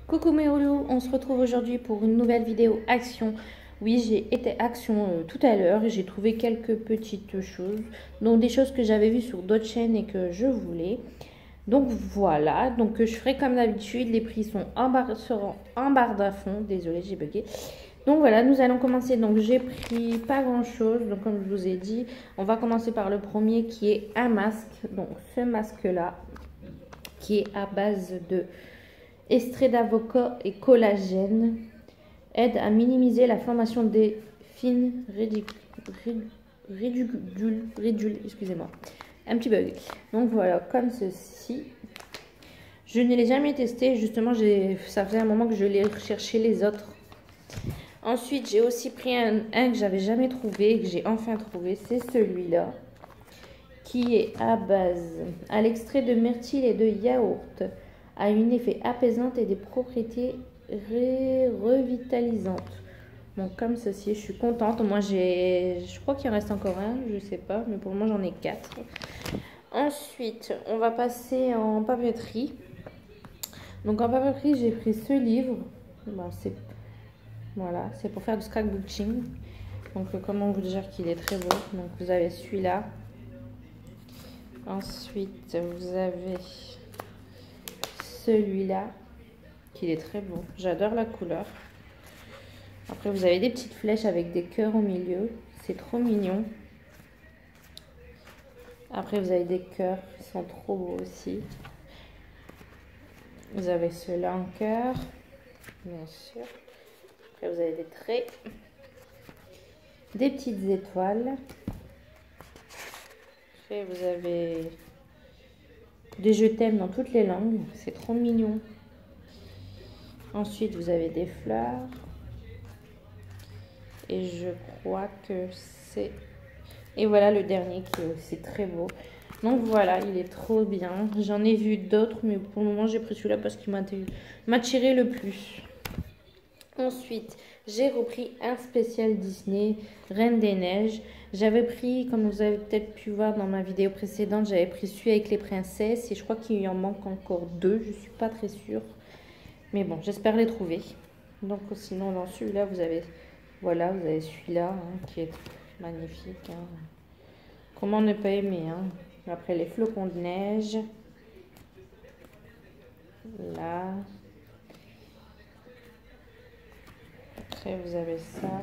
Coucou mes loulous, on se retrouve aujourd'hui pour une nouvelle vidéo action. Oui, j'ai été action tout à l'heure et j'ai trouvé quelques petites choses, donc des choses que j'avais vues sur d'autres chaînes et que je voulais. Donc voilà, donc je ferai comme d'habitude, les prix seront en barre d'à fond, désolé j'ai bugué. Donc voilà, nous allons commencer, donc j'ai pris pas grand chose, donc comme je vous ai dit, on va commencer par le premier qui est un masque, donc ce masque là, qui est à base de extrait d'avocat et collagène, aide à minimiser la formation des fines ridules, excusez-moi, un petit bug. Donc voilà, comme ceci. Je ne l'ai jamais testé, justement, ça faisait un moment que je l'ai recherché les autres. Ensuite, j'ai aussi pris un que j'avais jamais trouvé, que j'ai enfin trouvé, c'est celui-là, qui est à base à l'extrait de myrtille et de yaourt, a un effet apaisant et des propriétés revitalisantes. Donc comme ceci, je suis contente. Moi je crois qu'il en reste encore un, je sais pas, mais pour le moment j'en ai 4. Ensuite, on va passer en papeterie. Donc en papeterie, j'ai pris ce livre. Bon, voilà, c'est pour faire du scrapbooking. Donc comment vous dire qu'il est très beau. Donc vous avez celui-là. Ensuite, vous avez celui-là, qui est très beau. J'adore la couleur. Après, vous avez des petites flèches avec des cœurs au milieu. C'est trop mignon. Après, vous avez des cœurs qui sont trop beaux aussi. Vous avez ceux-là en cœur, bien sûr. Après, vous avez des traits. Des petites étoiles. Après, vous avez des je t'aime dans toutes les langues. C'est trop mignon. Ensuite, vous avez des fleurs. Et je crois que c'est... Et voilà le dernier qui est aussi très beau. Donc voilà, il est trop bien. J'en ai vu d'autres, mais pour le moment, j'ai pris celui-là parce qu'il m'a tiré le plus. Ensuite, j'ai repris un spécial Disney, Reine des Neiges. J'avais pris, comme vous avez peut-être pu voir dans ma vidéo précédente, j'avais pris celui avec les princesses. Et je crois qu'il en manque encore 2, je ne suis pas très sûre. Mais bon, j'espère les trouver. Donc sinon, dans celui-là, vous avez... Voilà, vous avez celui-là hein, qui est magnifique. Hein. Comment ne pas aimer hein. Après, les flocons de neige. Là. Après, vous avez ça.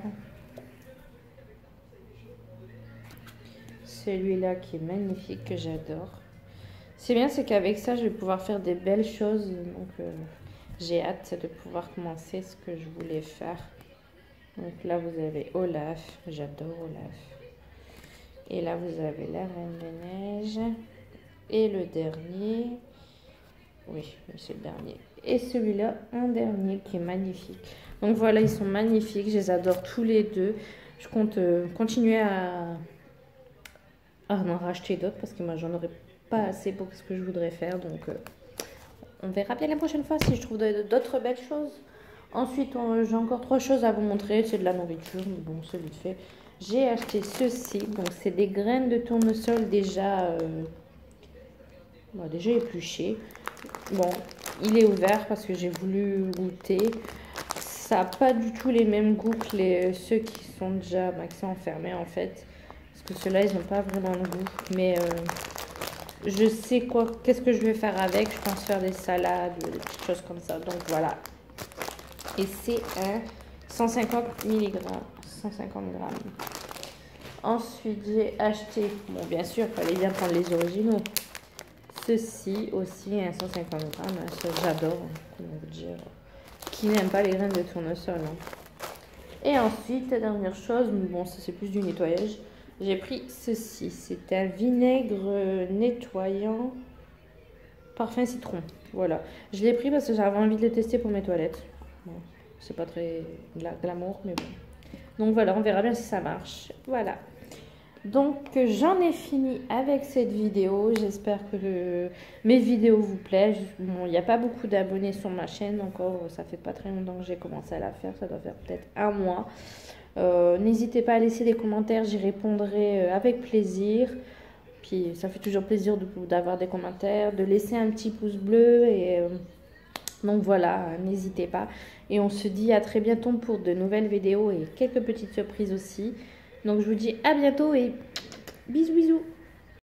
Celui-là qui est magnifique, que j'adore. C'est bien, c'est qu'avec ça, je vais pouvoir faire des belles choses. Donc, j'ai hâte de pouvoir commencer ce que je voulais faire. Donc là, vous avez Olaf. J'adore Olaf. Et là, vous avez la Reine des Neiges. Et le dernier. Oui, c'est le dernier. Et celui-là, un dernier qui est magnifique. Donc voilà, ils sont magnifiques. Je les adore tous les deux. Je compte continuer à en racheter d'autres parce que moi, j'en aurais pas assez pour ce que je voudrais faire. Donc, on verra bien la prochaine fois si je trouve d'autres belles choses. Ensuite, j'ai encore 3 choses à vous montrer. C'est de la nourriture, mais bon, c'est vite fait. J'ai acheté ceci. Donc, c'est des graines de tournesol déjà épluchées. Bon, il est ouvert parce que j'ai voulu goûter. Ça n'a pas du tout les mêmes goûts que ceux qui sont déjà qui sont enfermés en fait. Parce que ceux-là, ils n'ont pas vraiment de goût. Mais je sais qu'est-ce que je vais faire avec. Je pense faire des salades, des petites choses comme ça. Donc voilà. Et c'est un 150 mg. 150 grammes. Ensuite, j'ai acheté, bon bien sûr, il fallait bien prendre les originaux. Ceci aussi, un 150 grammes, ça j'adore, comment vous dire. Qui n'aime pas les graines de tournesol hein. Et ensuite, la dernière chose, bon ça c'est plus du nettoyage, j'ai pris ceci. C'est un vinaigre nettoyant parfum citron. Voilà, je l'ai pris parce que j'avais envie de le tester pour mes toilettes. Bon, c'est pas très glamour, mais bon. Donc voilà, on verra bien si ça marche. Voilà. Donc j'en ai fini avec cette vidéo. J'espère que mes vidéos vous plaisent. Bon, il n'y a pas beaucoup d'abonnés sur ma chaîne encore. Ça fait pas très longtemps que j'ai commencé à la faire. Ça doit faire peut-être un mois. N'hésitez pas à laisser des commentaires. J'y répondrai avec plaisir. Puis ça fait toujours plaisir d'avoir des commentaires. De laisser un petit pouce bleu. Et Donc voilà, n'hésitez pas. Et on se dit à très bientôt pour de nouvelles vidéos et quelques petites surprises aussi. Donc je vous dis à bientôt et bisous bisous.